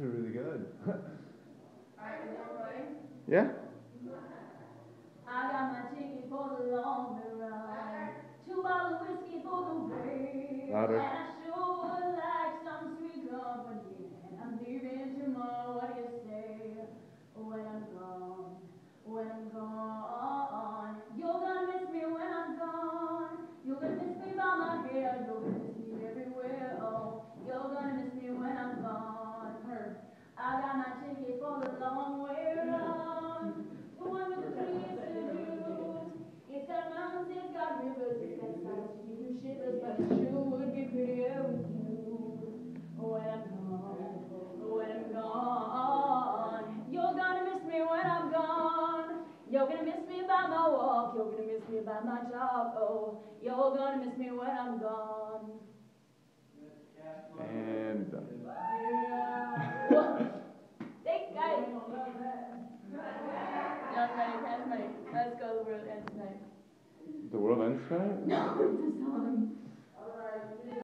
actually really good. Alright, Yeah? I got my ticket for the long run. 2 bottles of whiskey for the way. Louder. And I sure would like some sweet company. And I'm leaving tomorrow, what do you say? When I'm gone, when I'm gone. You're gonna miss me when I'm gone. You're gonna miss me by my hair. You're gonna miss me everywhere. Oh, you're gonna miss me when I'm gone. I got my ticket for the long way around. The one with the trees to use. It's got mountains, it's got rivers, it's got sights to give you shivers, but it sure would be prettier with you. When I'm gone, when I'm gone. You're gonna miss me when I'm gone. You're gonna miss me by my walk. You're gonna miss me by my talk. Oh, you're gonna miss me when I'm gone. And done. Yeah. Thanks, guys. Young money, cash money. Let's go. The world ends tonight. The world ends tonight? No, it's a song.